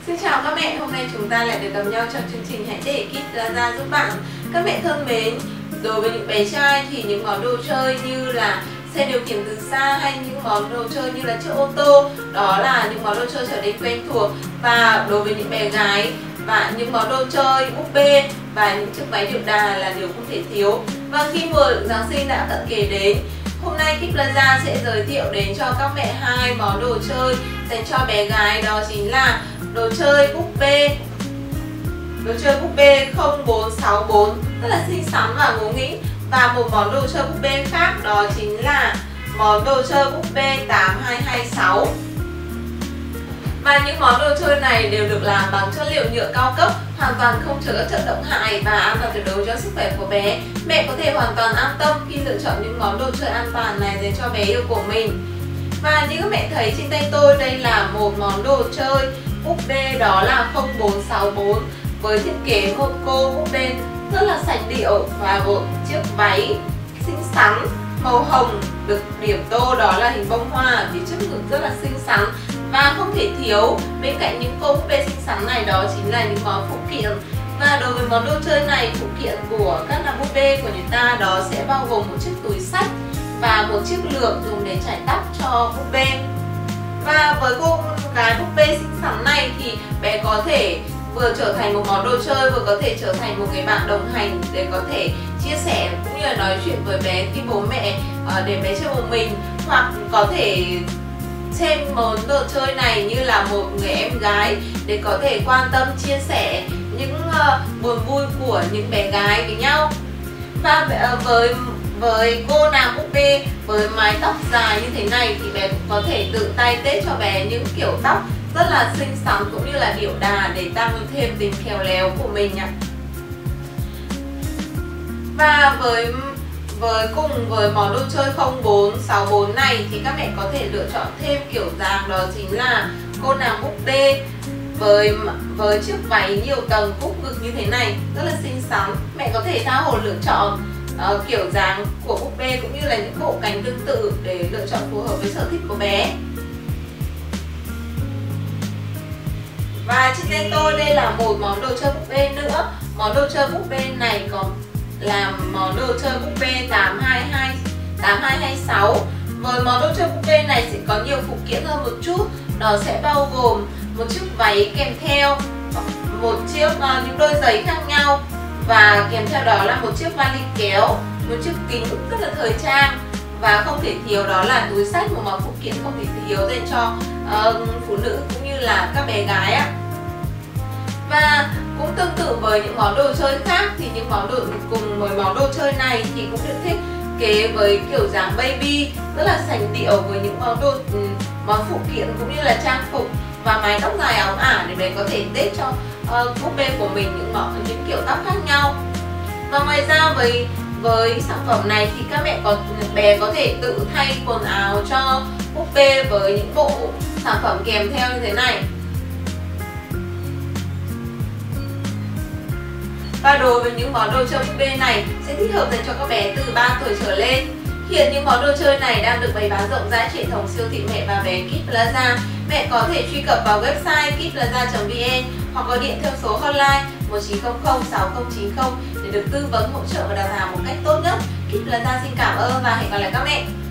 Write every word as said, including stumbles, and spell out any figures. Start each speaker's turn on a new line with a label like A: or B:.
A: Xin chào các mẹ, hôm nay chúng ta lại được gặp nhau trong chương trình Hãy để Kids Plaza giúp bạn. Các mẹ thân mến, đối với những bé trai thì những món đồ chơi như là xe điều khiển từ xa hay những món đồ chơi như là chiếc ô tô, đó là những món đồ chơi trở nên quen thuộc. Và đối với những bé gái, và những món đồ chơi búp bê và những chiếc váy điệu đà là điều không thể thiếu. Và khi mùa Giáng sinh đã cận kề đến, hôm nay Kids Plaza sẽ giới thiệu đến cho các mẹ hai món đồ chơi dành cho bé gái, đó chính là đồ chơi búp bê đồ chơi búp bê không bốn sáu bốn rất là xinh xắn và ngố nghĩnh, và một món đồ chơi búp bê khác đó chính là món đồ chơi búp bê tám hai hai sáu. Và những món đồ chơi này đều được làm bằng chất liệu nhựa cao cấp, hoàn toàn không chứa các chất độc hại và an toàn tuyệt đối cho sức khỏe của bé. Mẹ có thể hoàn toàn an tâm khi lựa chọn những món đồ chơi an toàn này dành cho bé yêu của mình. Và như các mẹ thấy trên tay tôi, đây là một món đồ chơi búp bê đó là không bốn sáu bốn với thiết kế một cô búp bê rất là sạch điệu và một chiếc váy xinh xắn màu hồng được điểm tô đó là hình bông hoa ở phía trước ngực rất là xinh xắn. Và không thể thiếu bên cạnh những cô búp bê xinh xắn này đó chính là những món phụ kiện. Và đối với món đồ chơi này, phụ kiện của các là búp bê của chúng ta đó sẽ bao gồm một chiếc túi xách và một chiếc lược dùng để chải tóc cho búp bê. Và với cô gái búp bê xinh xắn này thì bé có thể vừa trở thành một món đồ chơi, vừa có thể trở thành một cái bạn đồng hành để có thể chia sẻ cũng như là nói chuyện với bé khi bố mẹ uh, để bé chơi một mình, hoặc có thể xem món đồ chơi này như là một người em gái để có thể quan tâm chia sẻ những uh, buồn vui của những bé gái với nhau. Và uh, với với cô nàng búp bê với mái tóc dài như thế này thì bé cũng có thể tự tay tết cho bé những kiểu tóc rất là xinh xắn cũng như là điệu đà để tăng thêm tính khéo léo của mình ạ. Và với với cùng với món đồ chơi không bốn sáu bốn này thì các mẹ có thể lựa chọn thêm kiểu dáng, đó chính là cô nàng búp bê với với chiếc váy nhiều tầng cúc ngực như thế này rất là xinh xắn. Mẹ có thể tha hồ lựa chọn uh, kiểu dáng của búp bê cũng như là những bộ cánh tương tự để lựa chọn phù hợp với sở thích của bé. Và trên tay tôi đây là một món đồ chơi búp bê nữa. Món đồ chơi búp bê này có là món đồ chơi búp bê tám hai hai sáu. Với món đồ chơi búp bê này sẽ có nhiều phụ kiện hơn một chút. Nó sẽ bao gồm một chiếc váy kèm theo, một chiếc uh, những đôi giày khác nhau, và kèm theo đó là một chiếc vali kéo, một chiếc kính rất là thời trang, và không thể thiếu đó là túi xách, một món phụ kiện không thể thiếu dành cho uh, phụ nữ cũng như là các bé gái á. Và cũng tương tự với những món đồ chơi khác thì những món đồ cùng với món đồ chơi này thì cũng được thiết kế với kiểu dáng baby rất là sành điệu, với những món đồ món phụ kiện cũng như là trang phục và mái tóc dài óng ả để bé có thể tết cho uh, búp bê của mình những món những kiểu tóc khác nhau. Và ngoài ra với với sản phẩm này thì các mẹ có bé có thể tự thay quần áo cho búp bê với những bộ sản phẩm kèm theo như thế này. Và đối với những món đồ chơi búp bê này sẽ thích hợp dành cho các bé từ ba tuổi trở lên. Hiện những món đồ chơi này đang được bày bán rộng rãi trên hệ thống siêu thị Mẹ và Bé Kids Plaza. Mẹ có thể truy cập vào website kids plaza chấm vn hoặc gọi điện theo số hotline một chín không không sáu không chín không để được tư vấn, hỗ trợ và đào tạo một cách tốt nhất. Kids Plaza xin cảm ơn và hẹn gặp lại các mẹ.